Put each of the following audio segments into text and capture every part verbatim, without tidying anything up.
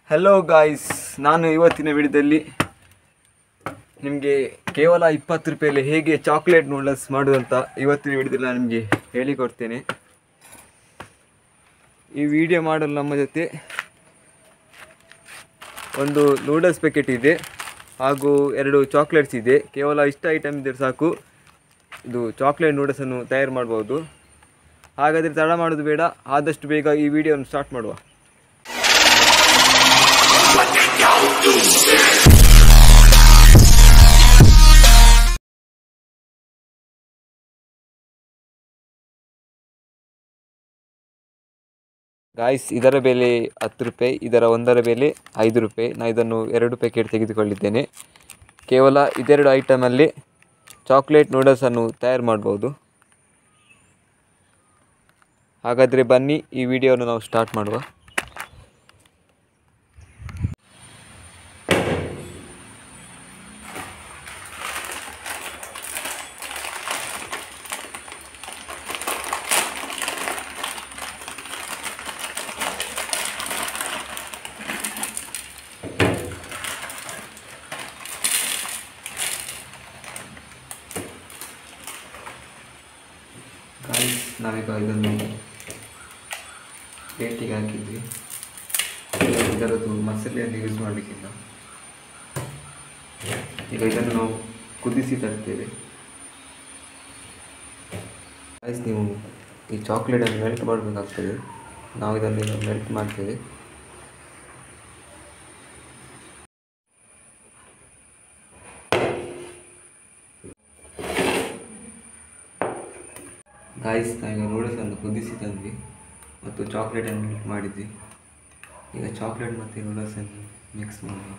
Hello guys, ನಾನು ಇವತ್ತಿನ ವಿಡಿಯೋದಲ್ಲಿ ನಿಮಗೆ ಕೇವಲ ಇಪ್ಪತ್ತು ರೂಪಾಯಲ್ಲಿ ಹೇಗೆ ಚಾಕ್ಲೇಟ್ ನೂಡಲ್ಸ್ ಮಾಡೋದಂತ ಇವತ್ತಿನ ವಿಡಿಯೋದಲ್ಲಿ ನಾನು ನಿಮಗೆ ಹೇಳಿಕೊಡ್ತೇನೆ. ಈ ವಿಡಿಯೋ ಮಾಡಲು ನಮ್ಮ ಜೊತೆ ಒಂದು ನೂಡಲ್ಸ್ ಪ್ಯಾಕೆಟ್ ಇದೆ ಹಾಗೂ ಎರಡು ಚಾಕ್ಲೇಟ್ಸ್ ಇದೆ. ಕೇವಲ ಇಷ್ಟ ಐಟಮ್ ಇದ್ದರೆ ಸಾಕು, ಇದು ಚಾಕ್ಲೇಟ್ ನೂಡಲ್ಸನ್ನು ತಯಾರು ಮಾಡ್ಬೋದು. ಹಾಗಾದರೆ ತಡ ಮಾಡೋದು ಬೇಡ, ಆದಷ್ಟು ಬೇಗ ಈ ವಿಡಿಯೋವನ್ನು ಸ್ಟಾರ್ಟ್ ಮಾಡುವ. ಗಾಯ್ಸ್, ಇದರ ಬೆಲೆ ಹತ್ತು ರೂಪಾಯಿ, ಇದರ ಒಂದರ ಬೆಲೆ ಐದು ರೂಪಾಯಿ. ನಾನು ಇದನ್ನು ಎರಡು ಪ್ಯಾಕೆಟ್ ತೆಗೆದುಕೊಂಡಿದ್ದೇನೆ. ಕೇವಲ ಇದೆರಡು ಐಟಮಲ್ಲಿ ಚಾಕ್ಲೇಟ್ ನೂಡಲ್ಸನ್ನು ತಯಾರು ಮಾಡ್ಬೋದು. ಹಾಗಾದರೆ ಬನ್ನಿ, ಈ ವಿಡಿಯೋವನ್ನು ನಾವು ಸ್ಟಾರ್ಟ್ ಮಾಡುವ. ನಾವೀಗ ಇದನ್ನು ಪ್ಲೇಟಿಗೆ ಹಾಕಿದ್ವಿ. ಇದರದ್ದು ಮಸಾಲೆಯನ್ನು ಯೂಸ್ ಮಾಡಲಿಕ್ಕಿಲ್ಲ. ಈಗ ಇದನ್ನು ನಾವು ಕುದಿಸಿ ತರ್ತೇವೆ. ಗೈಸ್, ನೀವು ಈ ಚಾಕ್ಲೇಟನ್ನು ಮೆಲ್ಟ್ ಮಾಡಬೇಕಾಗ್ತದೆ. ನಾವು ಇದನ್ನು ಮೆಲ್ಟ್ ಮಾಡ್ತೇವೆ. ಗಾಯ್ಸ್, ನಾವೀಗ ನೂಡಲ್ಸನ್ನು ಕುದಿಸಿ ತಂದ್ವಿ ಮತ್ತು ಚಾಕ್ಲೇಟನ್ನು ಮಿಕ್ಸ್ ಮಾಡಿದ್ವಿ. ಈಗ ಚಾಕ್ಲೇಟ್ ಮತ್ತು ನೂಡಲ್ಸನ್ನು ಮಿಕ್ಸ್ ಮಾಡಿ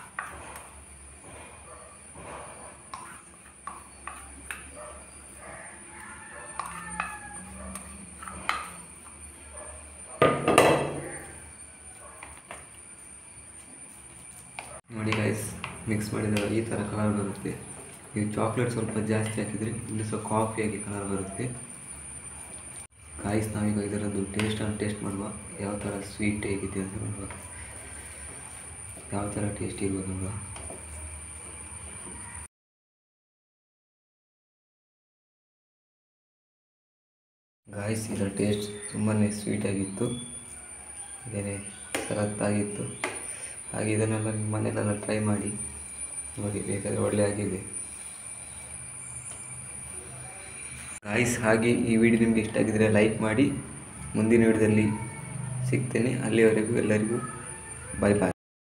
ನೋಡಿ ಗೈಸ್, ಮಿಕ್ಸ್ ಮಾಡಿದಾಗ ಈ ಥರ ಕಲರ್ ಬರುತ್ತೆ. ಈ ಚಾಕ್ಲೇಟ್ ಸ್ವಲ್ಪ ಜಾಸ್ತಿ ಹಾಕಿದರೆ ಇಲ್ಲಿ ಸ್ವಲ್ಪ ಕಾಫಿಯಾಗಿ ಕಲರ್ ಬರುತ್ತೆ. ಗಾಯ್ಸ್, ನಾವೀಗ ಇದರದ್ದು ಟೇಸ್ಟನ್ನು ಟೇಸ್ಟ್ ಮಾಡುವ. ಯಾವ ಥರ ಸ್ವೀಟ್ ಹೇಗಿದೆ ಅಂತ ನೋಡುವ, ಯಾವ ಥರ ಟೇಸ್ಟ್ ಇರ್ಬೋದು ನೋಡುವ. ಗಾಯ್ಸ್, ಇದರ ಟೇಸ್ಟ್ ತುಂಬಾ ಸ್ವೀಟಾಗಿತ್ತು, ಇದೇನೇ ಸರತ್ತಾಗಿತ್ತು. ಹಾಗೆ ಇದನ್ನೆಲ್ಲ ನಿಮ್ಮ ಮನೆಯಲ್ಲೆಲ್ಲ ಟ್ರೈ ಮಾಡಿ ನೋಡಿ, ಬೇಕಾದರೆ ಒಳ್ಳೆ ಆಗಿದೆ. ಗಾಯ್ಸ್, ಹಾಗೆ ಈ ವಿಡಿಯೋ ನಿಮಗೆ ಇಷ್ಟ ಆಗಿದ್ದರೆ ಲೈಕ್ ಮಾಡಿ. ಮುಂದಿನ ವಿಡಿಯೋದಲ್ಲಿ ಸಿಗ್ತೇನೆ. ಅಲ್ಲಿವರೆಗೂ ಎಲ್ಲರಿಗೂ ಬಾಯ್ ಬಾಯ್.